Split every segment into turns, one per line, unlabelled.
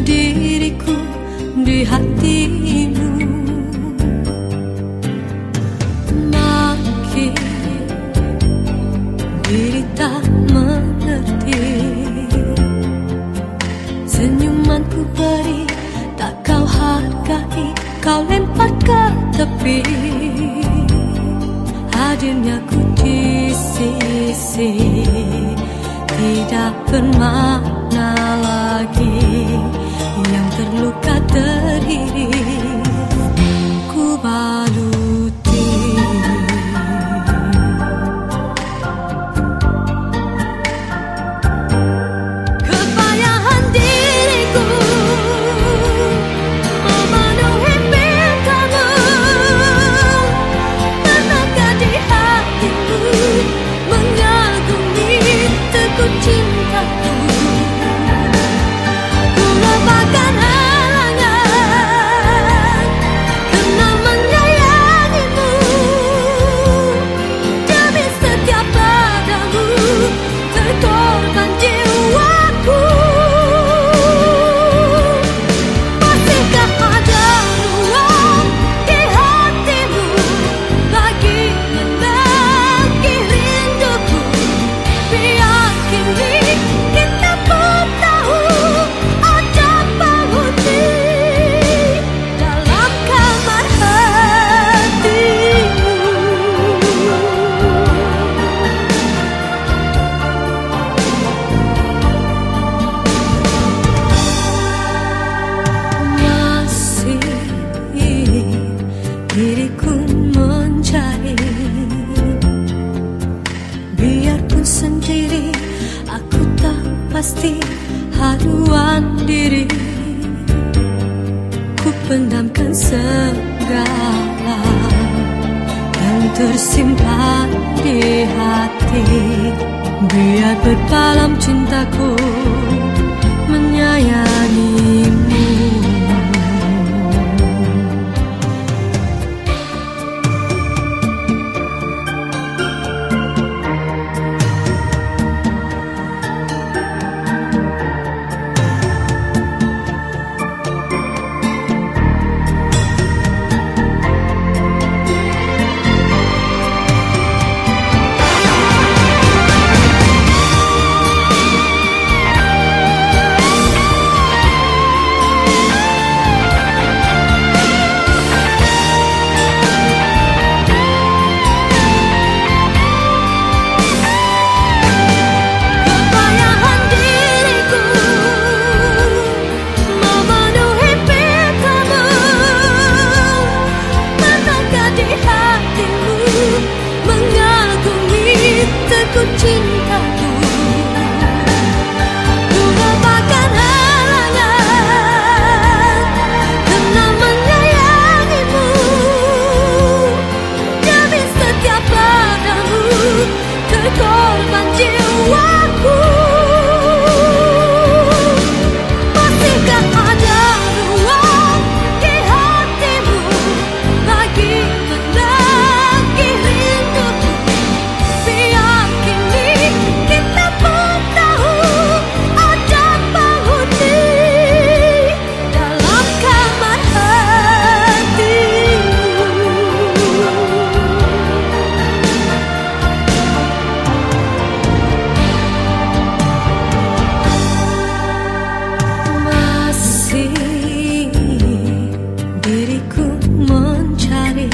diriku di hatimu. Makin diri tak mengerti, senyumanku beri tak kau hargai, kau lempar ke tepi. Hadirnya ku di sisi tidak bermakna lagi, yang terluka terdiri ku baluti. Kepayahan diriku memenuhi pintamu, tenaga di hatiku mengagumi teguh cintaku. Ku lupakan halangan karena menyayangimu, demi setia padamu terkorban jiwaku. Masihkah ada ruang di hatimu bagi menagih rinduku? Biar kini kita pun tahu ada penghuni dalam kamar hatimu. Masih diriku mencari, biarpun sendiri aku tak pasti haluan diri. Ku pendamkan segala yang tersimpan di hati, biar berpalam cintaku menyayangimu. Kepayahan diriku memenuhi pintamu, tenaga di hatimu mengagumi teguh cintaku. Ku lupakan halangan karena menyayangimu, demi setia padamu terkorban jiwaku. Masihkah ada ruang di hatimu bagi menagih rinduku? Biar kini kita pun tahu ada penghuni dalam kamar hatimu. Masih diriku mencari,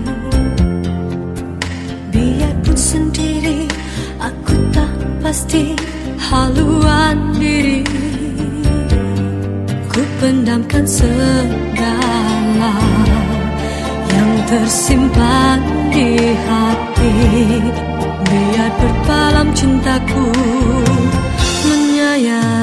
biarpun sendiri aku tak pasti haluan diri. Ku pendamkan segala yang tersimpan di hati, biar berpalam cintaku menyayangi.